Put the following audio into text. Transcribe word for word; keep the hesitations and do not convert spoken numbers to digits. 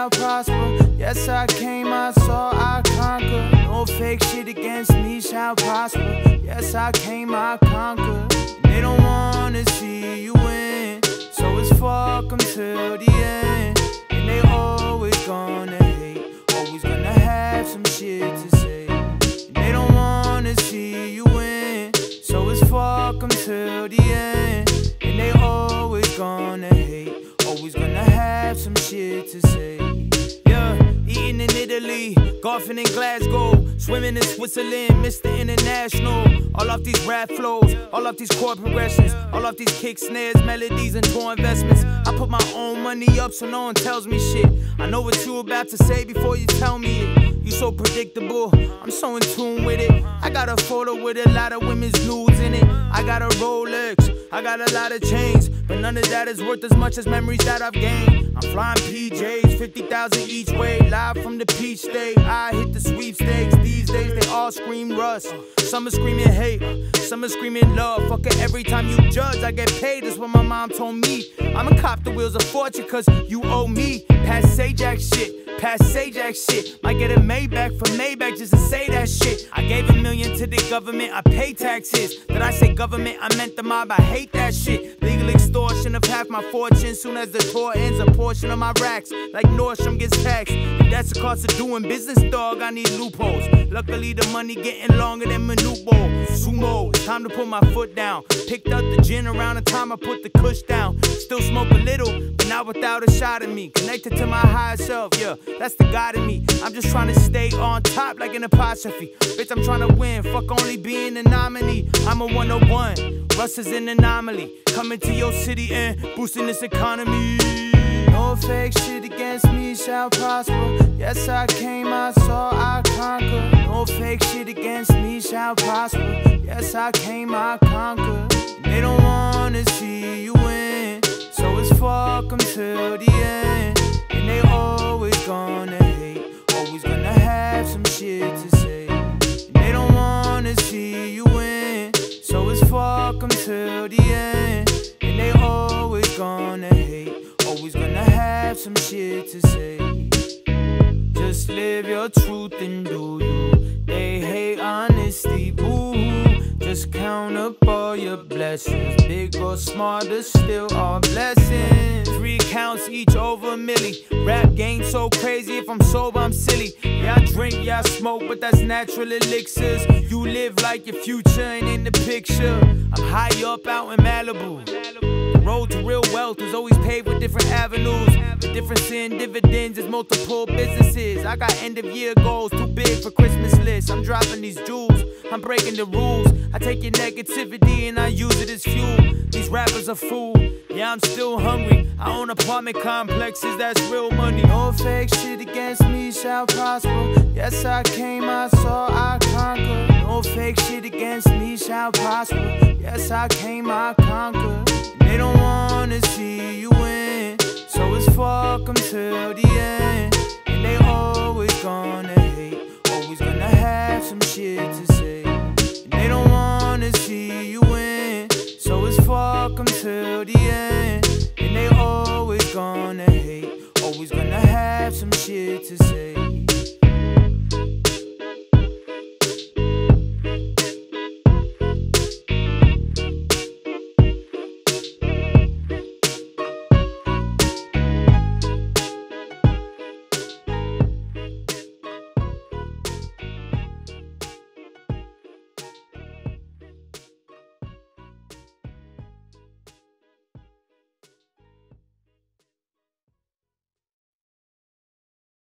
shall prosper. Yes, I came, I saw, I conquered. No fake shit against me shall prosper. Yes, I came, I conquered. They don't wanna see you win, so it's fuck 'em till the end. And they always gonna hate, always gonna have some shit to say. And they don't wanna see you win, so it's fuck 'em till the end. And they always gonna hate, always gonna have some shit to say. Yeah, eating in Italy, golfing in Glasgow, swimming in Switzerland, Mister International. All off these rap flows, all off these chord progressions, all off these kick snares, melodies, and tour investments. I put my own money up so no one tells me shit. I know what you about to say before you tell me it. You so predictable, I'm so in tune with it. I got a photo with a lot of women's nudes in it. I got a Rolex, I got a lot of chains, but none of that is worth as much as memories that I've gained. I'm flying P Js, fifty thousand each way, live from the Peach State. I hit the sweepstakes, these days they all scream Russ. Some are screaming hate, some are screaming love. Fuck it, every time you judge, I get paid, that's what my mom told me. I'ma cop the wheels of fortune cause you owe me. Pass Sajak shit, pass Sajak shit. Might get a Maybach for Maybach just to say that shit. I gave a million to the government, I pay taxes. Did I say government? I meant the mob, I hate that shit. Legal extortion of half my fortune. Soon as the tour ends, a portion of my racks, like Nordstrom, gets taxed. And that's the cost of doing business, dog, I need loopholes. Luckily the money getting longer than Manubo. Sumo, it's time to put my foot down. Picked up the gin around the time I put the kush down. Still smoke a little, but not without a shot of me. Connected to my higher self, yeah, that's the God in me. I'm just trying to stay on top like an apostrophe. Bitch, I'm trying to win, fuck only being a nominee. I'm a one oh one, Russ is an anomaly. Coming to your city and boosting this economy. No fake shit against me shall prosper. Yes, I came, I saw, I conquered. No fake shit against me shall prosper. Yes, I came, I conquered. They don't wanna see you win, so it's fuck 'em till the end. And they always gonna hate, always gonna have some shit to say. And they don't wanna see you win, so it's fuck 'em till the end. And they always gonna hate, always gonna have some shit to say. Just live your truth and do you. They hate honesty, boo. Just count up all your blessings. Big or small, they're still all blessings. Three counts each over a milli. Rap game so crazy, if I'm sober, I'm silly. Yeah, I drink, yeah, I smoke, but that's natural elixirs. You live like your future ain't in the picture. I'm high up out in Malibu. The road to real wealth is always paved with different avenues. The difference in dividends is multiple businesses. I got end of year goals too big for Christmas lists. I'm dropping these jewels, I'm breaking the rules. I take your negativity and I use it as fuel. These rappers are fool, yeah, I'm still hungry. I own apartment complexes, that's real money. No fake shit against me shall prosper. Yes, I came, I saw, I conquered. No fake shit against me shall prosper. Yes, I came, I conquered. They don't wanna see you win, so it's fuck 'em till the end. And they always gonna hate, always gonna have some shit to say. And they don't wanna see you win, so it's fuck 'em till the end. And they always gonna hate, always gonna have some shit to say.